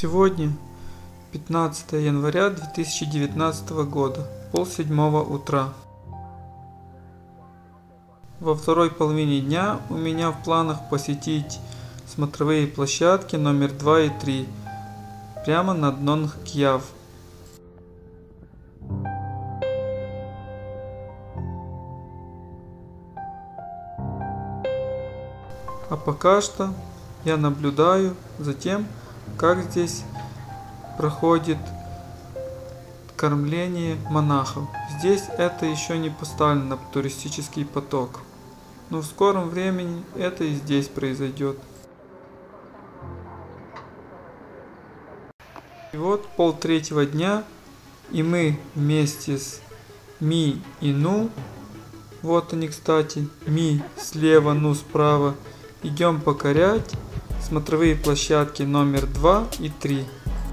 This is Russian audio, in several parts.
Сегодня 15 января 2019 года, 6:30 утра. Во второй половине дня у меня в планах посетить смотровые площадки номер 2 и 3 прямо над Нонг-Кьяв. А пока что я наблюдаю за тем, как здесь проходит кормление монахов. Здесь это еще не поставлено на туристический поток, но в скором времени это и здесь произойдет. И вот 2:30 дня, и мы вместе с Ми и Ну, вот они, кстати, Ми слева, Ну справа, идем покорять смотровые площадки номер 2 и 3.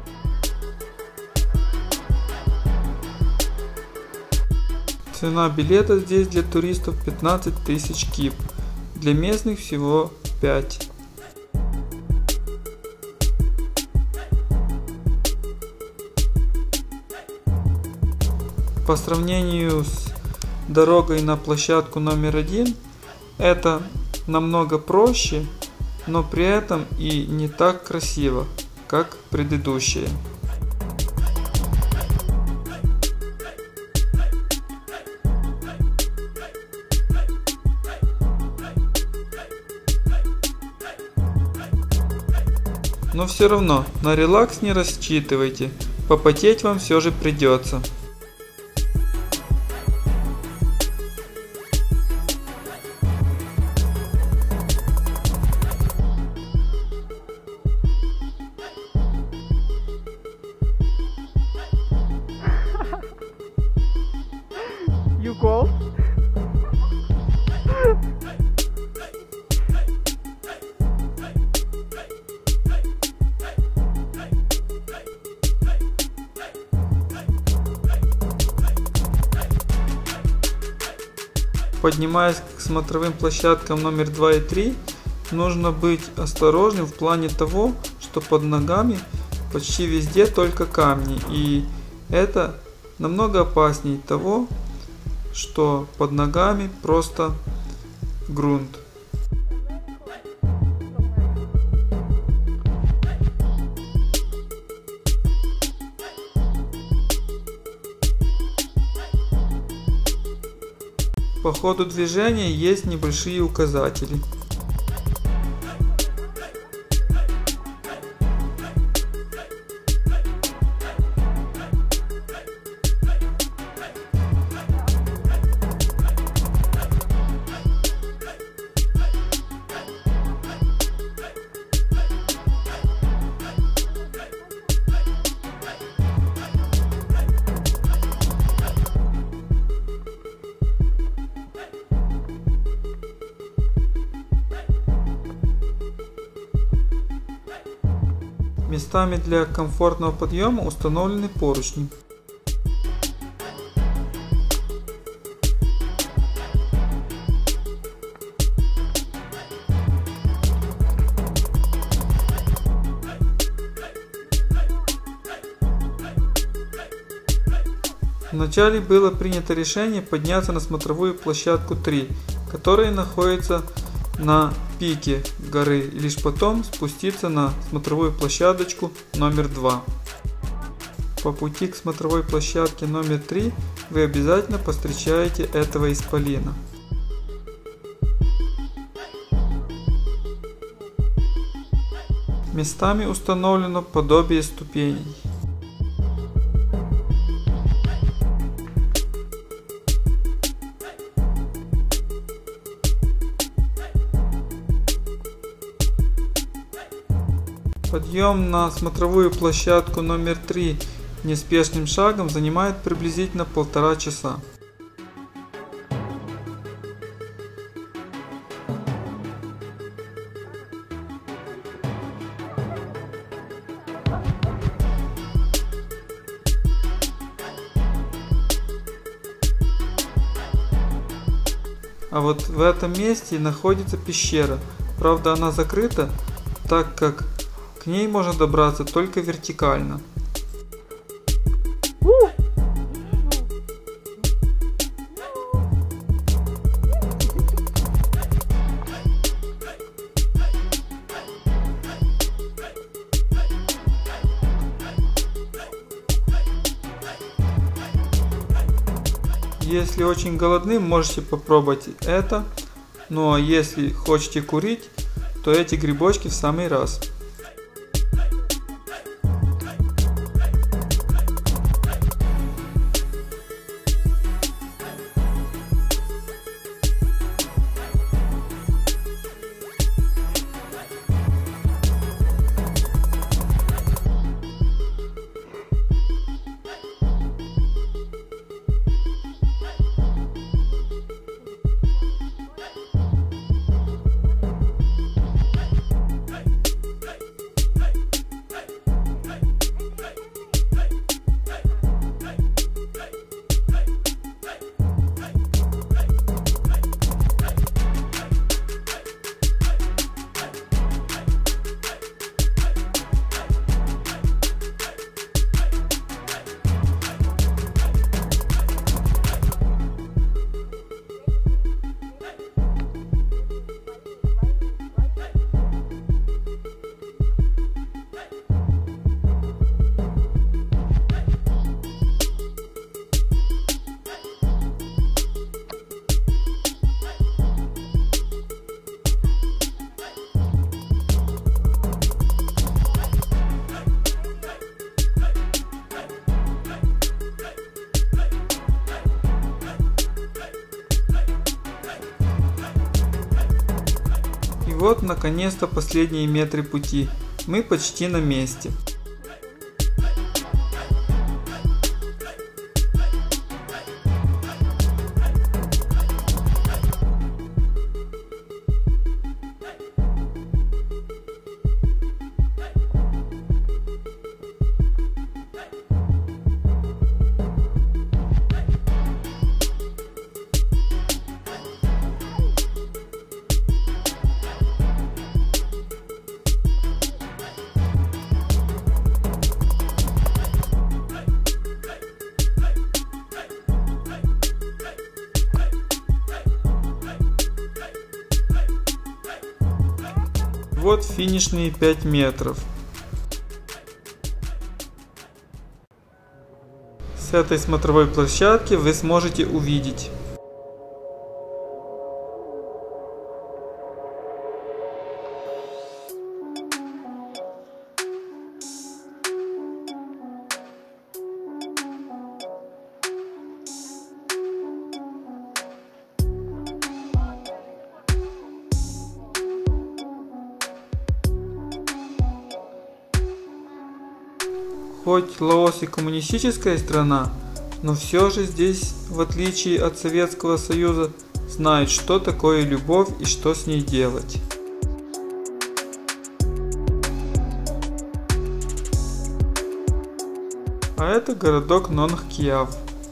Цена билета здесь для туристов 15 тысяч кип, для местных всего 5. По сравнению с дорогой на площадку номер 1, это намного проще, но при этом и не так красиво, как предыдущие. Но все равно на релакс не рассчитывайте, попотеть вам все же придется. You go? Поднимаясь к смотровым площадкам номер 2 и 3, нужно быть осторожным в плане того, что под ногами почти везде только камни, и это намного опаснее того, что под ногами просто грунт. По ходу движения есть небольшие указатели. Местами для комфортного подъема установлены поручни. Вначале было принято решение подняться на смотровую площадку 3, которая находится на пике горы, и лишь потом спуститься на смотровую площадочку номер 2. По пути к смотровой площадке номер 3 вы обязательно повстречаете этого исполина. Местами установлено подобие ступеней. Подъем на смотровую площадку номер 3 неспешным шагом занимает приблизительно 1,5 часа. А вот в этом месте находится пещера. Правда, она закрыта, так как к К ней можно добраться только вертикально. Если очень голодны, можете попробовать это, ну а если хотите курить, то эти грибочки в самый раз. И вот наконец-то последние метры пути. Мы почти на месте. Вот финишные 5 метров. С этой смотровой площадки вы сможете увидеть хоть Лаос и коммунистическая страна, но все же здесь, в отличие от Советского Союза, знают, что такое любовь и что с ней делать. А это городок Нонгхиав.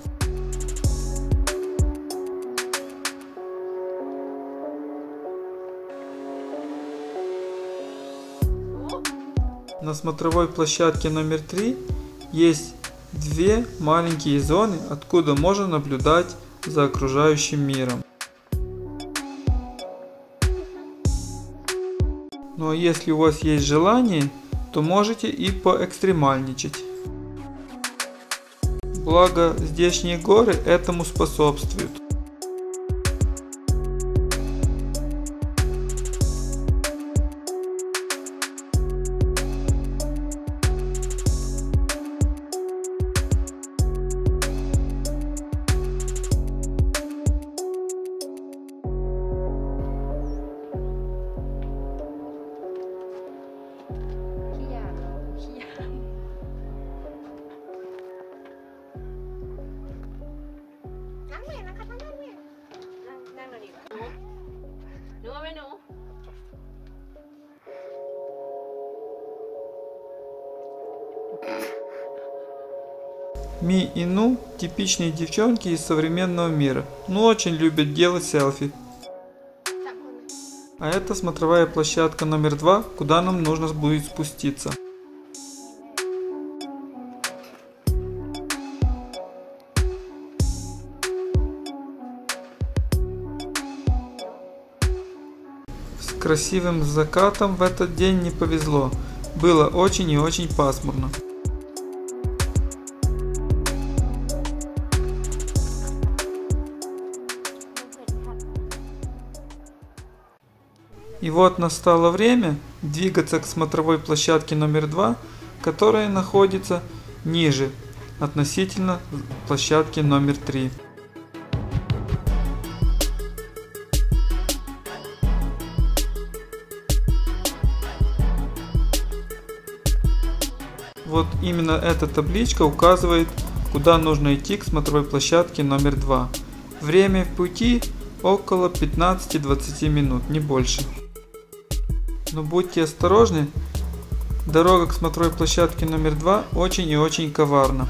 На смотровой площадке номер 3 есть две маленькие зоны, откуда можно наблюдать за окружающим миром. Ну а если у вас есть желание, то можете и поэкстремальничать. Благо, здешние горы этому способствуют. Ми и Ну – типичные девчонки из современного мира, но очень любят делать селфи. А это смотровая площадка номер 2, куда нам нужно будет спуститься. С красивым закатом в этот день не повезло. Было очень и очень пасмурно. И вот настало время двигаться к смотровой площадке номер 2, которая находится ниже относительно площадки номер 3. Вот именно эта табличка указывает, куда нужно идти к смотровой площадке номер 2. Время пути около 15-20 минут, не больше. Но будьте осторожны, дорога к смотровой площадке номер 2 очень и очень коварна.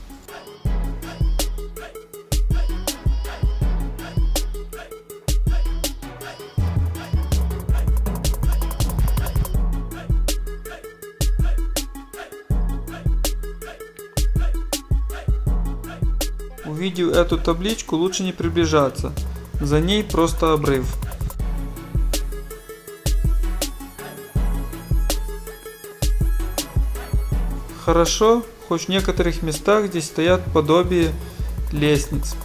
Увидев эту табличку, лучше не приближаться, за ней просто обрыв. Хорошо, хоть в некоторых местах здесь стоят подобие лестниц.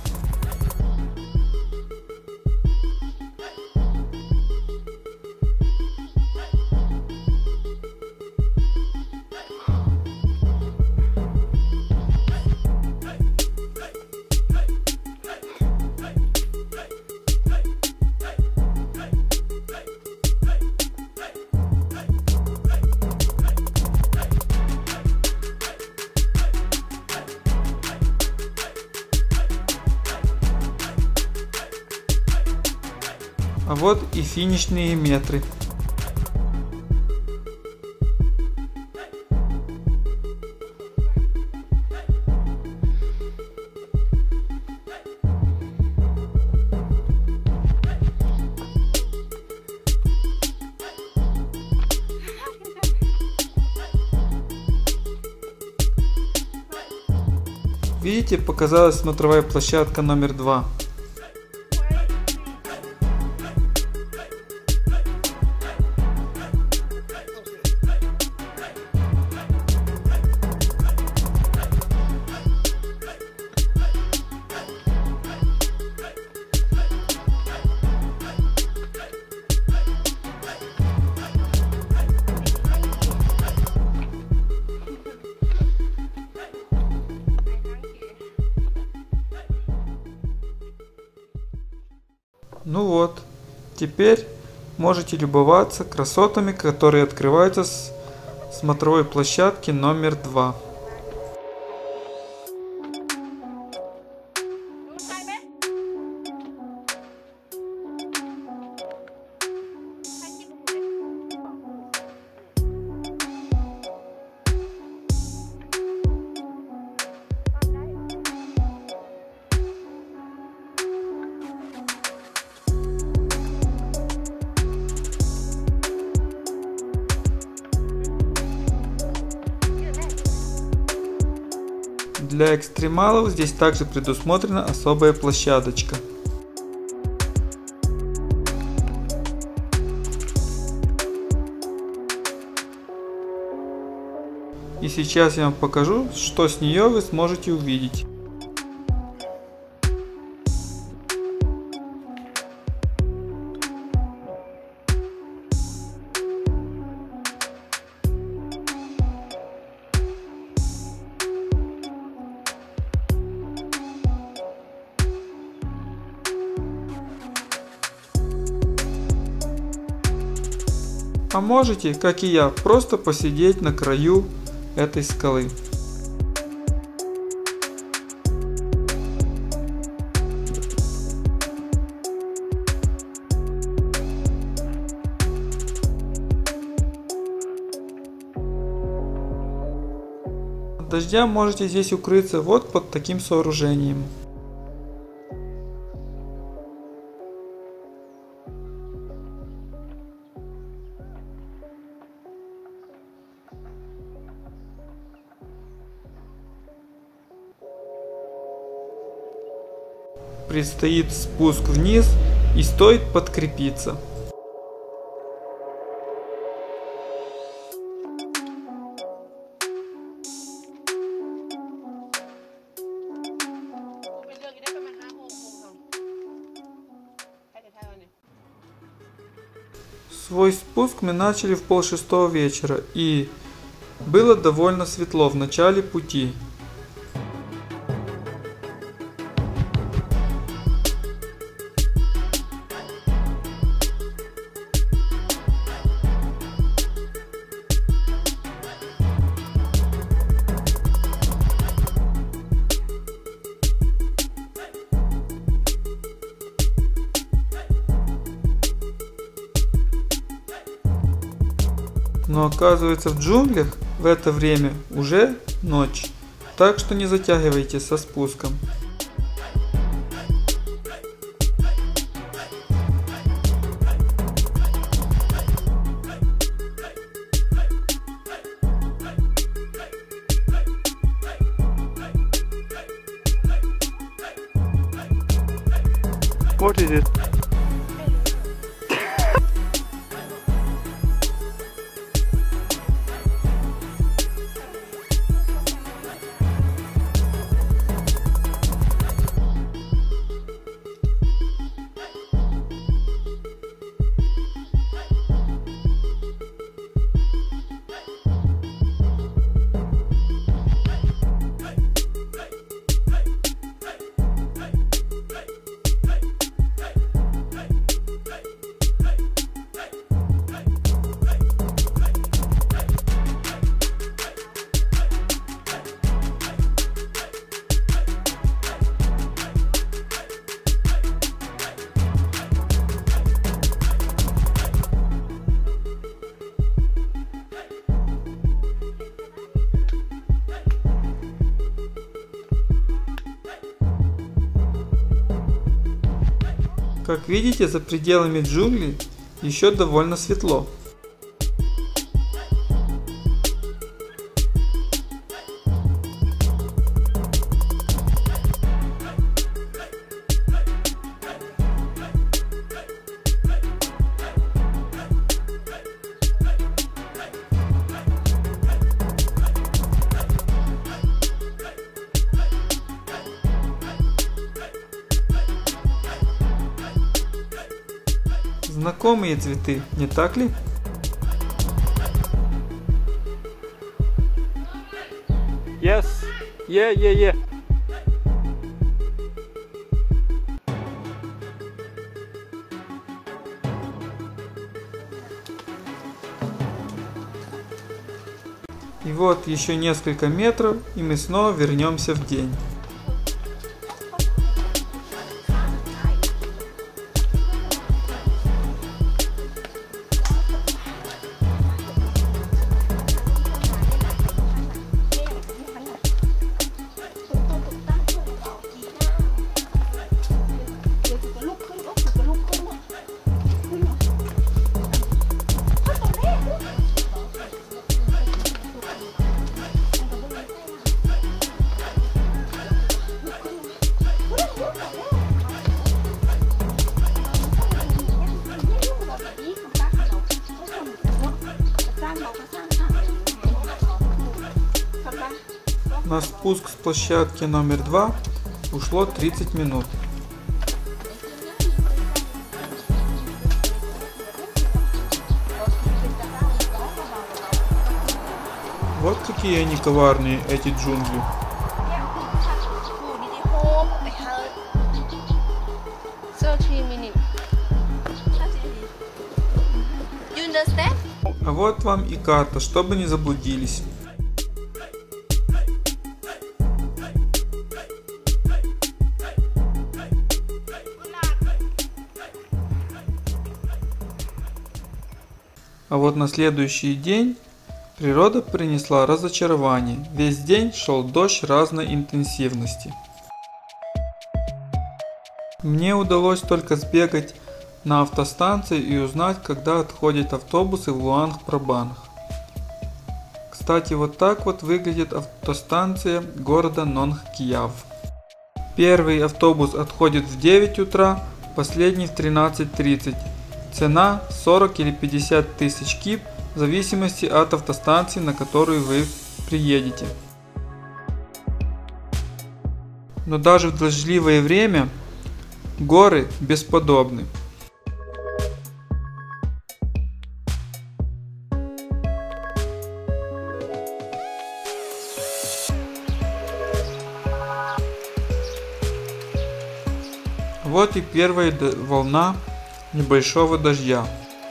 А вот и финишные метры. Видите, показалась смотровая площадка номер 2. Ну вот, теперь можете любоваться красотами, которые открываются с смотровой площадки номер 2. Для экстремалов здесь также предусмотрена особая площадочка. И сейчас я вам покажу, что с нее вы сможете увидеть. А можете, как и я, просто посидеть на краю этой скалы. От дождя можете здесь укрыться вот под таким сооружением. предстоит спуск вниз и стоит подкрепиться. Свой спуск мы начали в 5:30 вечера, и было довольно светло в начале пути. Но оказывается, в джунглях в это время уже ночь, так что не затягивайте со спуском. What is it? Как видите, за пределами джунглей еще довольно светло. Знакомые цветы, не так ли? Yes. Yeah. И вот еще несколько метров, и мы снова вернемся в день. На спуск с площадки номер 2 ушло 30 минут. Вот какие они коварные, эти джунгли. А вот вам и карта, чтобы не заблудились. А вот на следующий день природа принесла разочарование. Весь день шел дождь разной интенсивности. Мне удалось только сбегать на автостанции и узнать, когда отходят автобусы в Луанг-Прабанг. Кстати, вот так вот выглядит автостанция города Нонгкияв. Первый автобус отходит в 9 утра, последний в 13:30. Цена 40 или 50 тысяч кип в зависимости от автостанции, на которую вы приедете. Но даже в дождливое время горы бесподобны. Вот и первая волна небольшого дождя.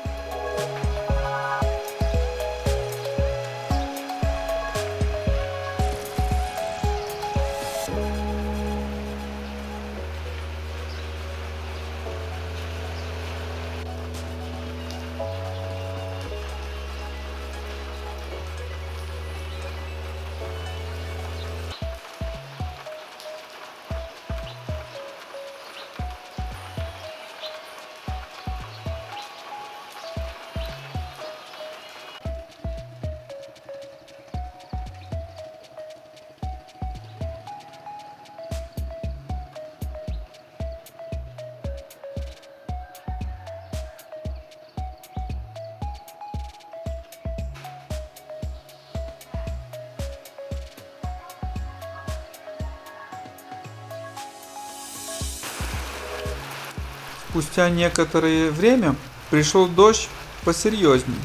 Спустя некоторое время пришел дождь посерьезней.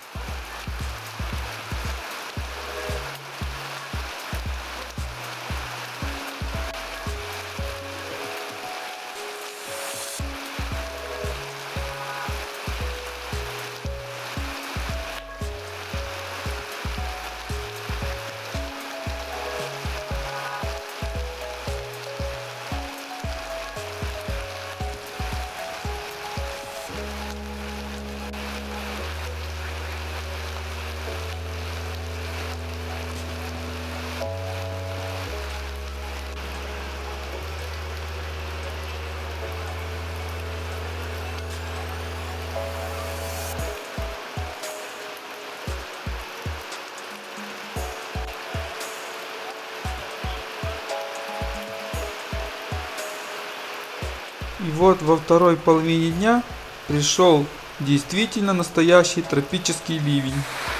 И вот во второй половине дня пришел действительно настоящий тропический ливень.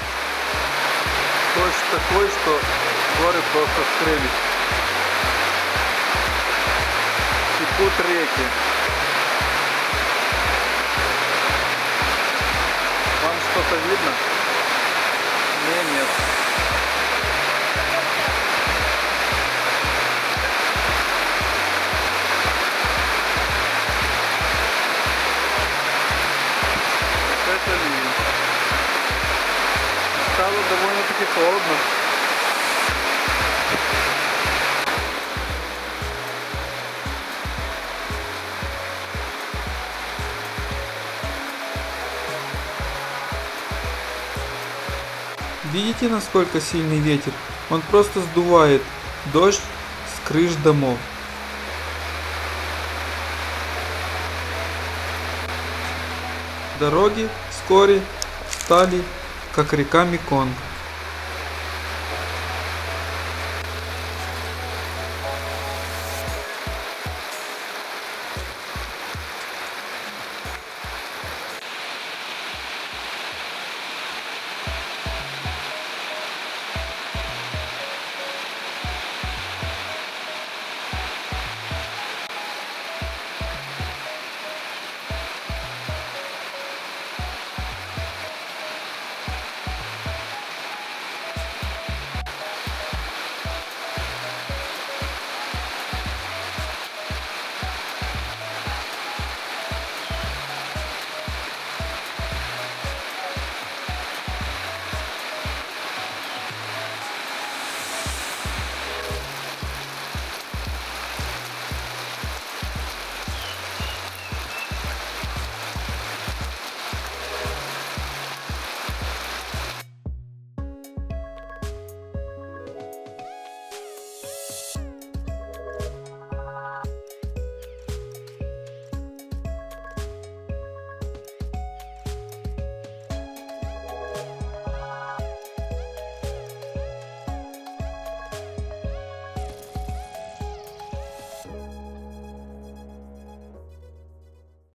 Дождь такой, что горы просто скрылись. Текут реки. Вам что-то видно? Нет. Стало довольно-таки холодно. Видите, насколько сильный ветер? Он просто сдувает дождь с крыш домов. Дороги вскоре стали как река Меконг.